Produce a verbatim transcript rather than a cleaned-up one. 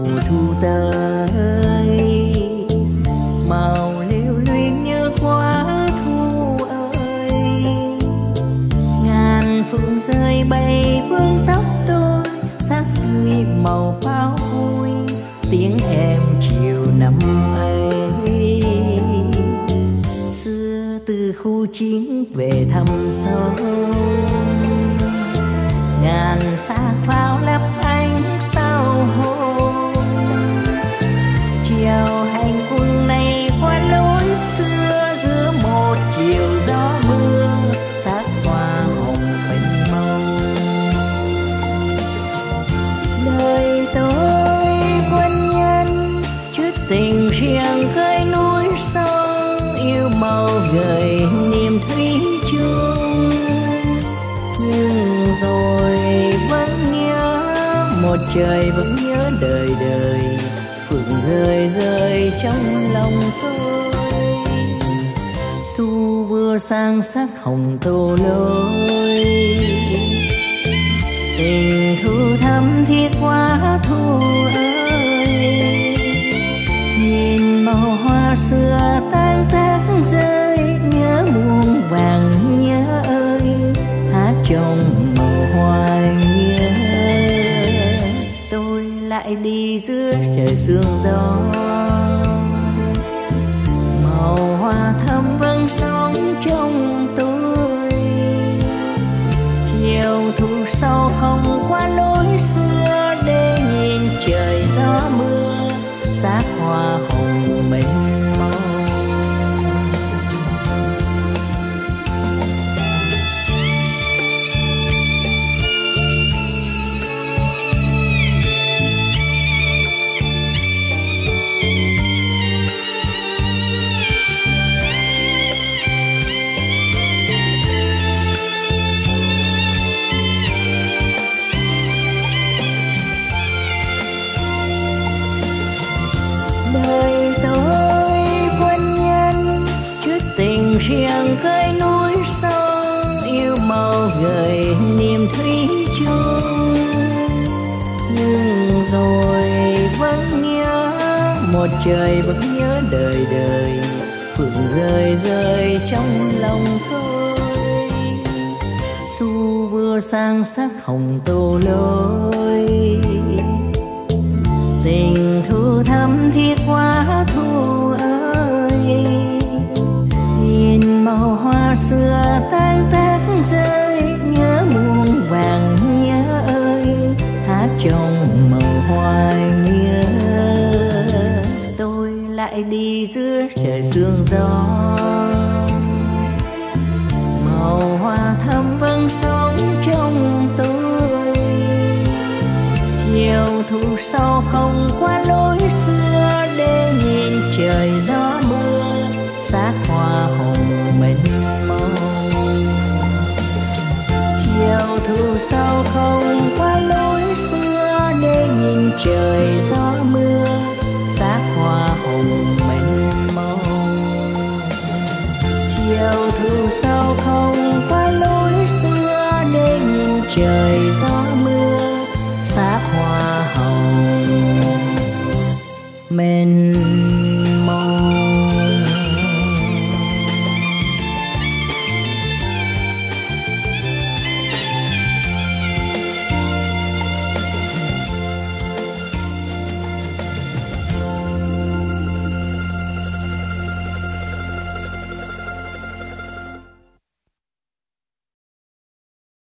thu tới, màu lưu luyến như hoa thu ơi. Ngàn phương rơi bay vương tóc tôi, sắc tươi màu pháo vui, tiếng em chiều năm ấy. Xưa từ khu chín về thăm sông, ngàn xác pháo lấp ánh sao hôn. Chiều hành quân này qua lối xưa, giữa một chiều gió mưa, sắc hoa hồng mênh mông. Đời tôi quân nhân chút tình riêng khơi núi sông, yêu màu gợi niềm thủy chung. Nhưng rồi vẫn nhớ một trời, vẫn nhớ đời đời, phượng rơi rơi trong lòng tôi. Thu vừa sang sắc hồng tô lối, tình thu thắm thiết quá thu ơi. Nhìn màu hoa xưa tan tác rơi, nhớ muôn vàng nhớ ơi, hát trong màu hoa nhớ. Tôi lại đi giữa trời sương gió, màu hoa thắm vẫn sống trong tôi. Chiều thu sau không qua lối xưa, để nhìn trời gió mưa, sắc hoa hồng mênh mông. Đời tôi quân nhân chút tình riêng khơi núi sông, yêu màu gợi niềm thủy chung. Nhưng rồi vẫn nhớ một trời, vẫn nhớ đời đời, phượng rơi rơi trong lòng tôi. Thu vừa sang sắc hồng tô lối, tình thu thắm thiết quá thu ơi. Nhìn màu hoa xưa tan tác rơi, nhớ muôn vàng nhớ ơi, hát trong màu hoa nhớ. Tôi lại đi giữa trời sương gió, màu hoa thắm vẫn sống trong tôi. Chiều thu sau không qua lối xưa, để nhìn trời gió mưa, sắc hoa hồng mênh mông. Chiều thu sau không qua lối xưa, để nhìn trời gió mưa, sắc hoa hồng mênh mông. Chiều thu sau không qua lối xưa, để nhìn trời gió mưa, sắc hoa hồng mênh